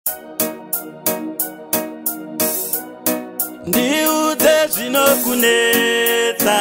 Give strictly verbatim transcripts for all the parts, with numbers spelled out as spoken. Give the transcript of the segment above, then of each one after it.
Ndiudze zvinokunetsa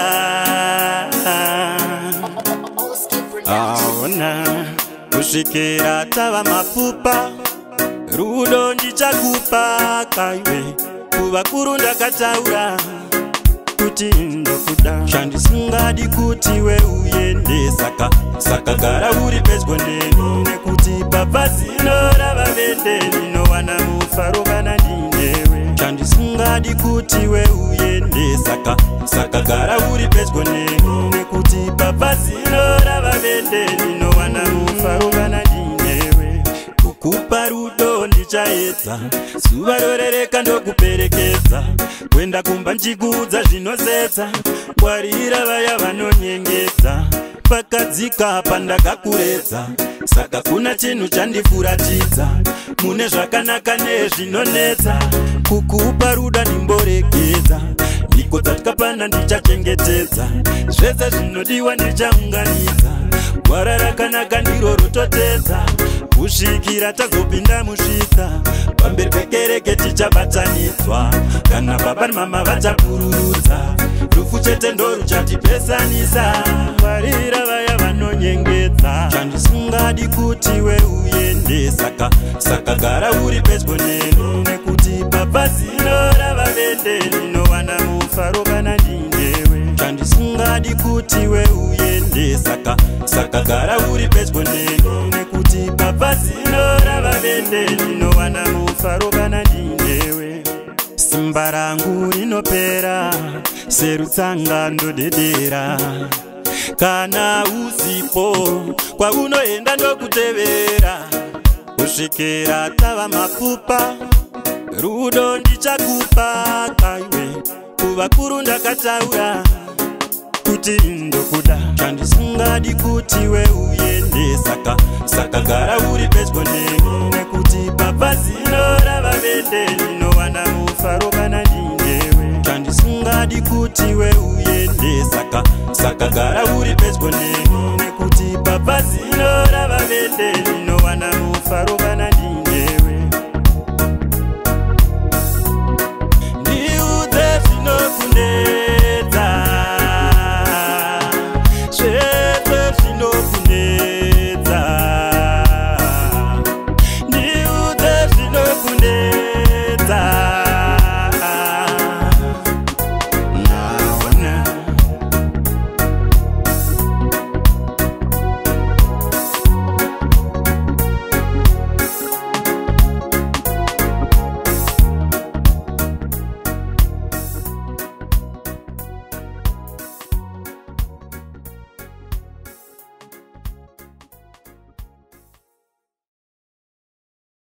aona kusvikira tava mapfupa rudo ndichakupa kaiwe kuvakuru ndakataura kuti ndokuda chandisingadi kuti we uende saka saka gara uri pedyo neni nekuti baba zino ravavende ndinowana mufaro kana ndinewe chandisingadi kuti we uende saka saka gara uri pedyo neni nekuti baba zino ravavende ndinowana mufaro kana ndinewe kukupa rudo ndichaedza zuva rorereka ndokuperekedza kwenda kumba nchikuudza zvinosetsa ngwarira vaya vanonyengedza pakadzika pandakakuredza saka kuna chinhu chandifuratidza mune zvakanaka nezvinonetsa kukupa ruda ndimboregedza ndiko dzatikapana ndichachengetedza zvese zvinodiwa ndichaunganidza gwara rakanaka ndiro rototedza kusvikira tazopinda musvitsa pamberi pekereke tichabatanidzwa kana baba nemama vachapururudza rufu chete ndo ruchatipesanisa ngwarira vaya vanonyengedza chandisingadi kuti we uende saka saka gara uri pedyo neni nekuti baba zino ravavende ndinowana mufaro kana ndinewe chandisingadi kuti we uende saka saka gara uri pedyo neni nekuti baba zino ravavende ndinowana mufaro kana ndinewe simba rangu rinopera serutsanga ndodedera kana usipo kwaunoenda ndokutevera kusvikira tava mapfupa rudo ndichakupa kaiwe kuvakuru ndakataura kuti ndokuda chandisingadi kuti we uende saka saka gara uri pedyo neni nekuti baba zino ravavende ndinowana mufaro kana ndinewe chandisingadi kuti we uende saka saka gara uri pedyo neni nekuti baba zino ravavende ndinowana mufaro